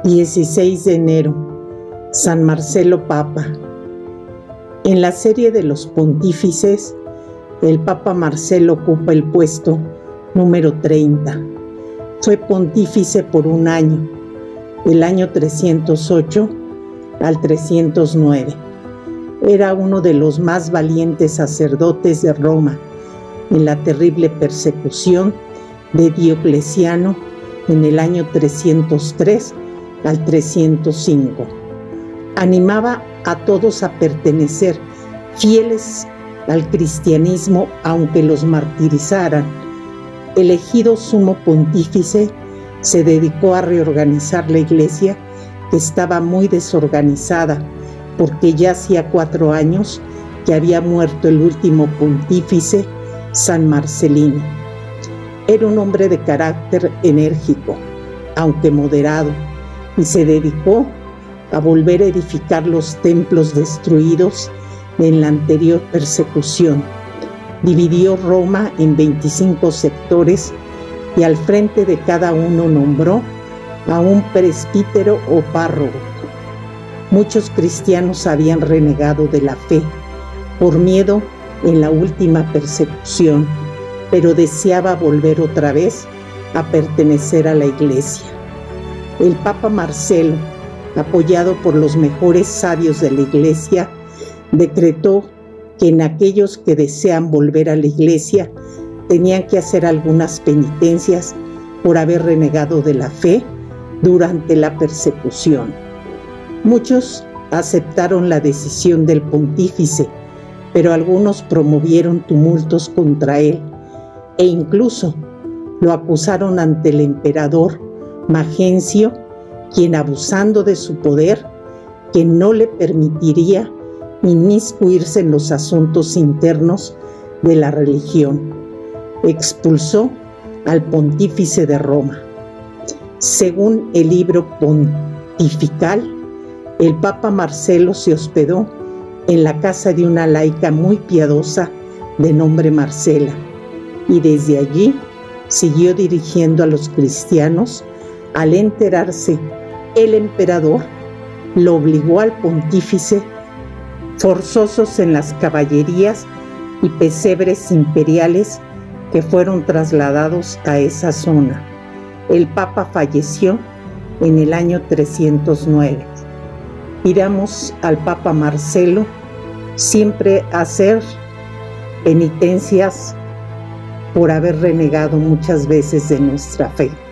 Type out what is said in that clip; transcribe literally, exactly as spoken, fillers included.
dieciséis de enero, San Marcelo Papa. En la serie de los pontífices, el Papa Marcelo ocupa el puesto número treinta. Fue pontífice por un año, del año trescientos ocho al trescientos nueve. Era uno de los más valientes sacerdotes de Roma en la terrible persecución de Diocleciano en el año trescientos tres al trescientos cinco. Animaba a todos a pertenecer fieles al cristianismo aunque los martirizaran. Elegido sumo pontífice, se dedicó a reorganizar la iglesia, que estaba muy desorganizada porque ya hacía cuatro años que había muerto el último pontífice, San Marcelino. Era un hombre de carácter enérgico, aunque moderado, y se dedicó a volver a edificar los templos destruidos en la anterior persecución. Dividió Roma en veinticinco sectores y al frente de cada uno nombró a un presbítero o párroco. Muchos cristianos habían renegado de la fe por miedo en la última persecución, pero deseaba volver otra vez a pertenecer a la iglesia. El Papa Marcelo, apoyado por los mejores sabios de la iglesia, decretó que en aquellos que desean volver a la iglesia tenían que hacer algunas penitencias por haber renegado de la fe durante la persecución. Muchos aceptaron la decisión del pontífice, pero algunos promovieron tumultos contra él e incluso lo acusaron ante el emperador Magencio, quien, abusando de su poder, que no le permitiría inmiscuirse en los asuntos internos de la religión, expulsó al pontífice de Roma. Según el libro pontifical, el Papa Marcelo se hospedó en la casa de una laica muy piadosa de nombre Marcela, y desde allí siguió dirigiendo a los cristianos. Al enterarse el emperador, lo obligó al pontífice forzosos en las caballerías y pesebres imperiales que fueron trasladados a esa zona. El Papa falleció en el año trescientos nueve. Pidamos al Papa Marcelo siempre hacer penitencias por haber renegado muchas veces de nuestra fe.